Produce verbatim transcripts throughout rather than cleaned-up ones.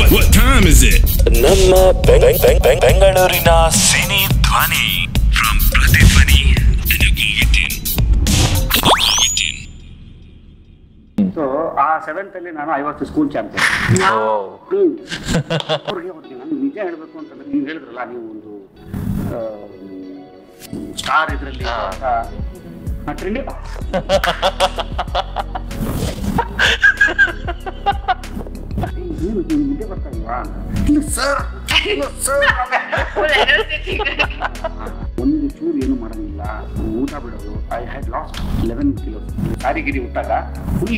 What, what time is it? ನಮ್ಮ ಬೆಂಗಳೂರಿನ cine ಧ್ವನಿ from Prathidhwani and you go within. So ಆ seventh ಅಲ್ಲಿ ನಾನು ಐ ವಾಸ್ ಸ್ಕೂಲ್ ಚಾಂಪಿಯನ್. ಅವ್ರಿಗೆ ಹೋಗ್ತೀನಿ ನಾನು ನಿಜ ಹೇಳ್ಬೇಕು ಅಂತಂದ್ರೆ ನೀವು ಹೇಳಿದ್ರಲ್ಲ ನೀವು ಒಂದು ಸ್ಟಾರ್ ಇದರಲ್ಲಿ ಟ್ರೆಂಡ್ ಏನು ನಿದ್ದೆ ಬರ್ತಾ ಇಲ್ವಾ? ಇಲ್ಲ ಸರ್ ಒಂದು ಚೂರು ಏನು ಮಾಡಂಗಿಲ್ಲ, ಊಟ ಬಿಡೋದು. I had lost eleven kilo ಸಾರಿಗಿರಿ ಊಟಾಗ ಫುಲ್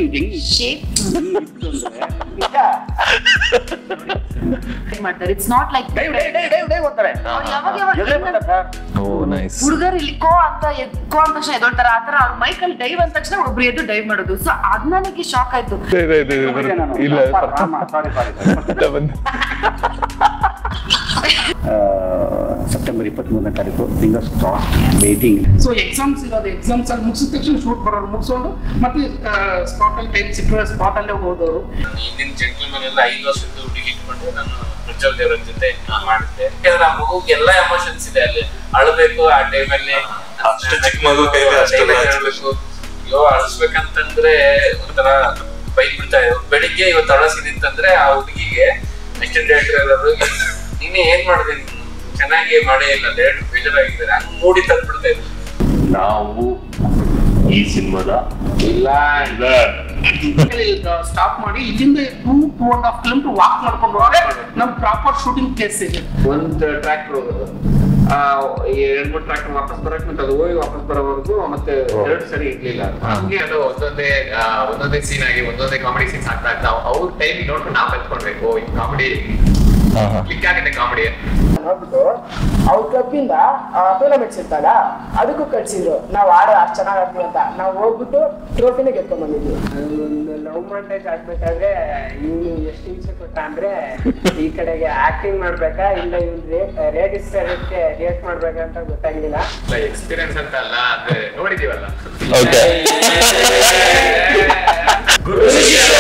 ಮಾಡ್ತಾರೆ. ಇಟ್ಸ್ ನಾಟ್ ಲೈಕ್ ಹುಡುಗರು ಇಲ್ಲಿಕೋ ಅಂತ ಎದ್ಕೋ ಅಂದ ತಕ್ಷಣ ಎದೊಳ್ತಾರ, ಆತರ ಅವ್ರ ಮೈಕಲ್ಲಿ ಡೈವ್ ಅಂದ ತಕ್ಷಣ ಒಬ್ರು ಎದ್ದು ಡೈವ್ ಮಾಡೋದು. ಸೊ ಅದ್ ನನಗೆ ಶಾಕ್ ಆಯ್ತು. ಸೆಪ್ಟೆಂಬರ್ ಇಪ್ಪತ್ತ್ ಮೂರನೇ ತಾರೀಕು fingers crossed waiting. So exams ಇರೋದು, ಎಕ್ಸಾಮ್ಸ್ ಅಲ್ಲಿ ಮುಗಿಸಿದ ತಕ್ಷಣ ಶೂಟ್ ಬರೋರು ಮುಗಿಸೋದು ಮತ್ತೆ ಸ್ಪಾಟ್ ಅಲ್ಲಿ ಟೈಮ್ ಸಿಕ್ಕರೆ ಸ್ಪಾಟ್ ಅಲ್ಲೇ ಹೋದವರು. ಹಿಂದಿನ ಜೆಂಟ್ಲ್ಮನ್ ಎಲ್ಲ ಐದು ವರ್ಷದ ಹುಡುಗಿ ಇಟ್ಕೊಂಡು ನಾನು ಪ್ರಜ್ವಲ್ ದೇವರ ಜೊತೆ ಮಾಡಿದ್ದೆ. ಯಾಕಂದ್ರೆ ಆ ಮಗುಗೆ ಎಲ್ಲ ಎಮೋಷನ್ಸ್ ಇದೆ, ಅಲ್ಲಿ ಅಳಬೇಕು ಆ ಟೈಮಲ್ಲಿ, ಅಷ್ಟು ಚಿಕ್ಕ ಮಗು ಹೇಳ್ಬೇಕು. ಅಯ್ಯೋ ಅಳಿಸ್ಬೇಕಂತಂದ್ರೆ ಒಂಥರ ಬೈಕ್ ಬಿಡ್ತಾ ಇದ್ರು. ಬೆಳಿಗ್ಗೆ ಇವತ್ತು ಅಳಸಿದಿತ್ತಂದ್ರೆ ಆ ಹುಡುಗಿಗೆ ಅಸಿಸ್ಟೆಂಟ್ ಡೈರೆಕ್ಟರ್ ಎಲ್ಲರೂ ನೀನೇ ಏನ್ ಮಾಡಿದೆ, ಚೆನ್ನಾಗಿ ಮಾಡೇ ಇಲ್ಲ, ಡೈರೆಕ್ಟರ್ ಬೇಜಾರಾಗಿದ್ದಾರೆ, ಹಂಗ್ ಮೂಡಿ ತಂದ್ಬಿಡ್ತಾ ಇದ್ರು. ನಾವು ಈ ಸಿನಿಮಾದ ಇಲ್ಲ ಸ್ಟಾಪ್ ಮಾಡಿ ಇಲ್ಲಿಂದ two two and half kilometre walk ಮಾಡ್ಕೊಂಡು ಹೋದ್ರೆ ನಮ್ ಪ್ರಾಪರ್ ಶೂಟಿಂಗ್ ಪ್ಲೇಸ್ ಇದೆ. ಒಂದ್ ಟ್ರ್ಯಾಕ್ಟರ್ ಹೋಗೋದು, ಎರಡ್ ಮೂರ್ ಟ್ರ್ಯಾಕ್ಟರ್ ವಾಪಸ್ ಬರಕ್ ಮತ್ತೆ ಅದು ಹೋಗಿ ವಾಪಸ್ ಬರೋವರೆಗೂ ಮತ್ತೆ ಎರಡು ಸರಿ ಇರ್ಲಿಲ್ಲ. ಹಂಗೆ ಅದು ಒಂದೊಂದೇ ಒಂದೊಂದೇ ಸೀನ್ ಆಗಿ ಒಂದೊಂದೇ ಕಾಮಿಡಿ ಸೀನ್ಸ್ ಆಗ್ತಾ ಆಗ್ತಾ ಅವ್ರ ಟೈಮ್ ನೋಡ್ಕೊಂಡು ನಾವ್ ಕಲ್ತ್ಕೊಳ್ಬೇಕು. ಈ ಕಾಮಿಡಿ ಕ್ಲಿಕ್ ಆಗಿದೆ ಕಾಮಿಡಿ ನೋಡ್ಬಿಟ್ಟು ಅವ್ರ ಕ್ಲಬ್ ಇಂದ ಟೂರ್ನಮೆಂಟ್ಸ್ ಇರ್ತಾಗ ಅದಕ್ಕೂ ಕಳ್ಸಿದ್ರು ನಾವು ಆಡ ಅಷ್ಟು ಚೆನ್ನಾಗಿ ಆಡ್ತೀವಿ ಅಂತ. ನಾವು ಹೋಗ್ಬಿಟ್ಟು ಟ್ರೋಫಿನೇ ಗೆದ್ಕೊಂಡ್ ಬಂದಿದ್ವಿ. ಒಂದು ಲವ್ ಮ್ಯಾರೇಜ್ ಆಗ್ಬೇಕಾದ್ರೆ ಇವನು ಎಷ್ಟು ಹಿಂಸೆ ಕೊಟ್ಟ ಅಂದ್ರೆ ಈ ಕಡೆಗೆ ಆಕ್ಟಿಂಗ್ ಮಾಡ್ಬೇಕಾ ಇಲ್ಲ ಇವ್ನು ರೇಡಿಸ್ ರಿಯಾಕ್ಟ್ ಮಾಡ್ಬೇಕಂತ ಗೊತ್ತಾಗಿಲ್ಲ. ಎಕ್ಸ್ಪೀರಿಯನ್ಸ್ ಅಂತ ಅಲ್ಲ, ಅಂದ್ರೆ ನೋಡಿದೀವಲ್ಲ. ಗುರು ಶಿಷ್ಯರು